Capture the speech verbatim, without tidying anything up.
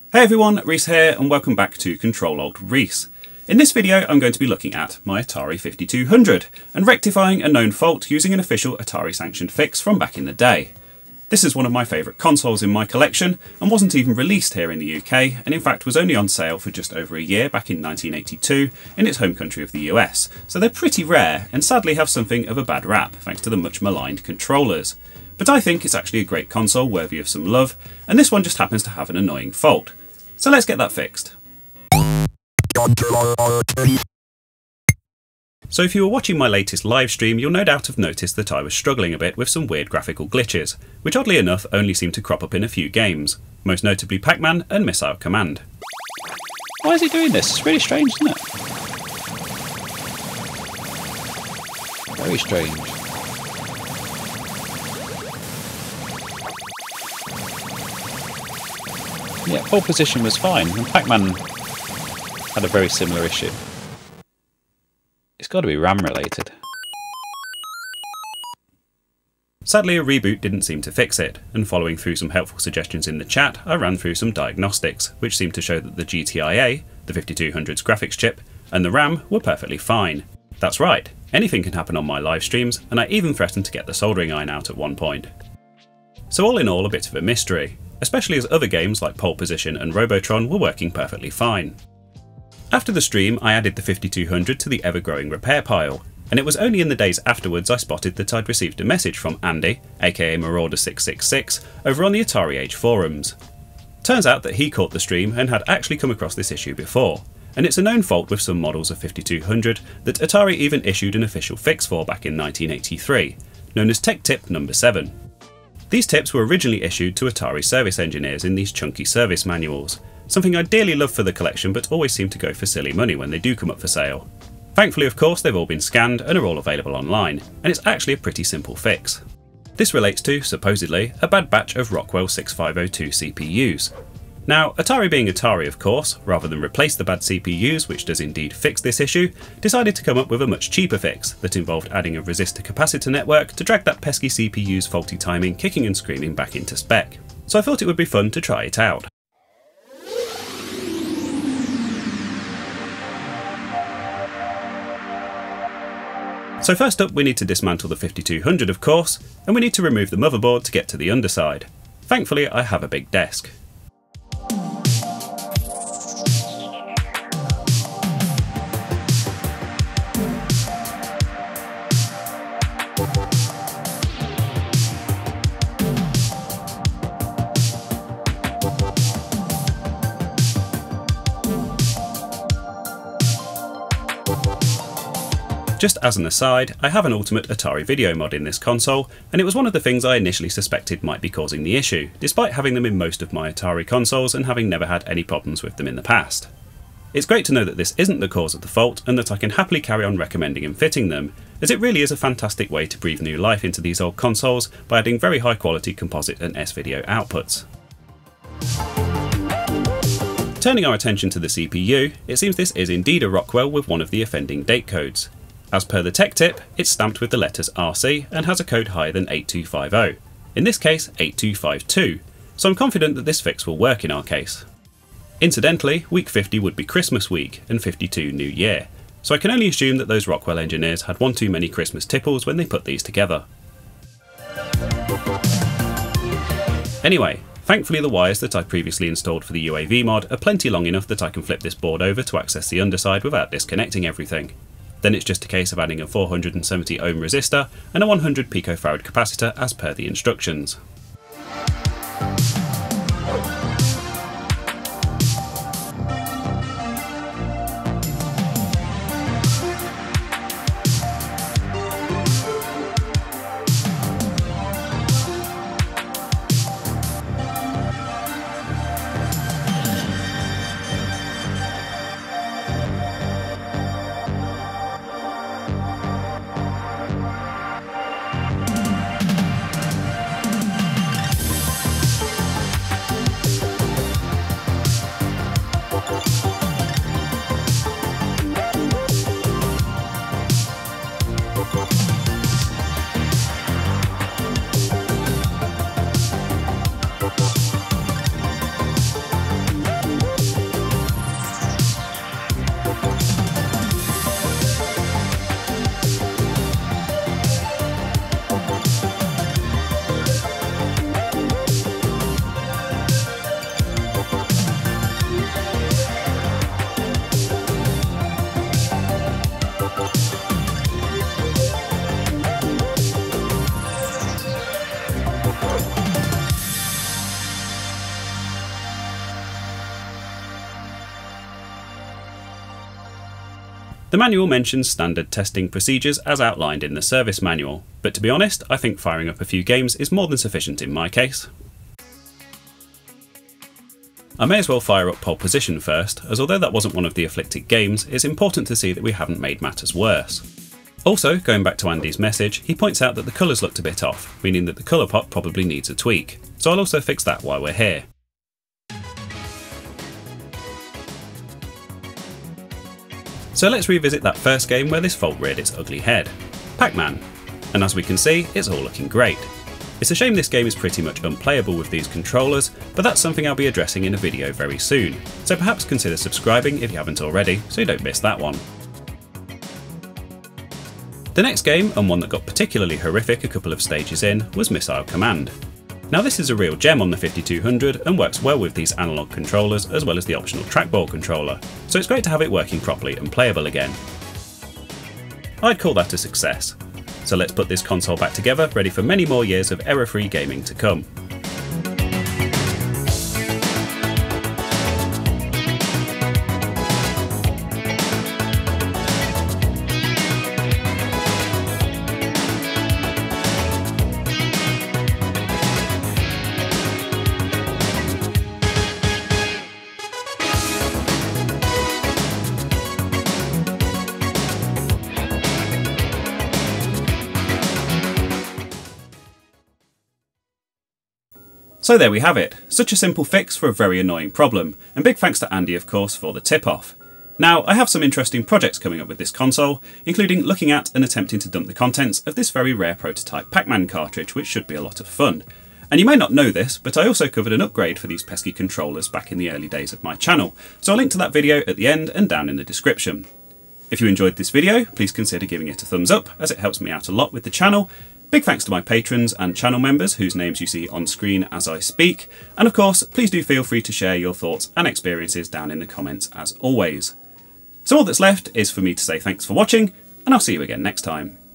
Hey everyone, Reese here and welcome back to Control Alt Reese. In this video I'm going to be looking at my Atari fifty-two hundred and rectifying a known fault using an official Atari sanctioned fix from back in the day. This is one of my favourite consoles in my collection and wasn't even released here in the U K, and in fact was only on sale for just over a year back in nineteen eighty-two in its home country of the U S, so they're pretty rare and sadly have something of a bad rap thanks to the much maligned controllers. But I think it's actually a great console worthy of some love, and this one just happens to have an annoying fault. So let's get that fixed. So if you were watching my latest live stream, you'll no doubt have noticed that I was struggling a bit with some weird graphical glitches, which oddly enough only seem to crop up in a few games, most notably Pac-Man and Missile Command. Why is he doing this? It's really strange, isn't it? Very strange. Yeah, pole position was fine, and Pac-Man had a very similar issue. It's got to be RAM related. Sadly, a reboot didn't seem to fix it, and following through some helpful suggestions in the chat, I ran through some diagnostics, which seemed to show that the G T I A, the fifty-two hundred's graphics chip, and the RAM were perfectly fine. That's right, anything can happen on my live streams, and I even threatened to get the soldering iron out at one point. So all in all, a bit of a mystery, especially as other games like Pole Position and Robotron were working perfectly fine. After the stream, I added the fifty-two hundred to the ever-growing repair pile, and it was only in the days afterwards I spotted that I'd received a message from Andy, aka Marauder six six six, over on the Atari Age forums. Turns out that he caught the stream and had actually come across this issue before, and it's a known fault with some models of fifty-two hundred that Atari even issued an official fix for back in nineteen eighty-three, known as Tech Tip number seven. These tips were originally issued to Atari service engineers in these chunky service manuals, something I dearly love for the collection but always seem to go for silly money when they do come up for sale. Thankfully, of course, they've all been scanned and are all available online, and it's actually a pretty simple fix. This relates to, supposedly, a bad batch of Rockwell sixty-five oh two C P Us. Now, Atari being Atari of course, rather than replace the bad C P Us, which does indeed fix this issue, decided to come up with a much cheaper fix that involved adding a resistor-capacitor network to drag that pesky C P U's faulty timing kicking and screaming back into spec. So I thought it would be fun to try it out. So first up, we need to dismantle the fifty-two hundred of course, and we need to remove the motherboard to get to the underside. Thankfully, I have a big desk. Just as an aside, I have an Ultimate Atari video mod in this console, and it was one of the things I initially suspected might be causing the issue, despite having them in most of my Atari consoles and having never had any problems with them in the past. It's great to know that this isn't the cause of the fault and that I can happily carry on recommending and fitting them, as it really is a fantastic way to breathe new life into these old consoles by adding very high quality composite and S-video outputs. Turning our attention to the C P U, it seems this is indeed a Rockwell with one of the offending date codes. As per the tech tip, it's stamped with the letters R C and has a code higher than eight two five zero, in this case eight two five two, so I'm confident that this fix will work in our case. Incidentally, week fifty would be Christmas week and fifty-two New Year, so I can only assume that those Rockwell engineers had one too many Christmas tipples when they put these together. Anyway, thankfully the wires that I previously installed for the U A V mod are plenty long enough that I can flip this board over to access the underside without disconnecting everything. Then it's just a case of adding a four hundred seventy ohm resistor and a one hundred picofarad capacitor as per the instructions. The manual mentions standard testing procedures as outlined in the service manual, but to be honest, I think firing up a few games is more than sufficient in my case. I may as well fire up Pole Position first, as although that wasn't one of the afflicted games, it's important to see that we haven't made matters worse. Also, going back to Andy's message, he points out that the colours looked a bit off, meaning that the colour pot probably needs a tweak, so I'll also fix that while we're here. So let's revisit that first game where this fault reared its ugly head, Pac-Man, and as we can see, it's all looking great. It's a shame this game is pretty much unplayable with these controllers, but that's something I'll be addressing in a video very soon, so perhaps consider subscribing if you haven't already, so you don't miss that one. The next game, and one that got particularly horrific a couple of stages in, was Missile Command. Now this is a real gem on the fifty-two hundred and works well with these analog controllers as well as the optional trackball controller, so it's great to have it working properly and playable again. I'd call that a success. So let's put this console back together, ready for many more years of error-free gaming to come. So there we have it, such a simple fix for a very annoying problem, and big thanks to Andy of course for the tip-off. Now I have some interesting projects coming up with this console, including looking at and attempting to dump the contents of this very rare prototype Pac-Man cartridge, which should be a lot of fun. And you may not know this, but I also covered an upgrade for these pesky controllers back in the early days of my channel, so I'll link to that video at the end and down in the description. If you enjoyed this video, please consider giving it a thumbs up, as it helps me out a lot with the channel. Big thanks to my patrons and channel members whose names you see on screen as I speak, and of course please do feel free to share your thoughts and experiences down in the comments as always. So all that's left is for me to say thanks for watching, and I'll see you again next time.